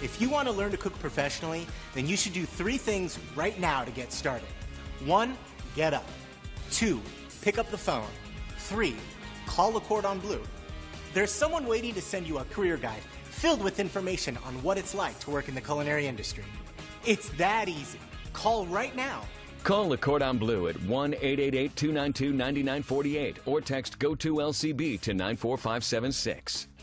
If you want to learn to cook professionally, then you should do 3 things right now to get started. 1, get up. 2, pick up the phone. 3, call the Cordon Bleu. There's someone waiting to send you a career guide filled with information on what it's like to work in the culinary industry. It's that easy. Call right now. Call the Cordon Bleu at 1-888-292-9948 or text GO2LCB to 94576.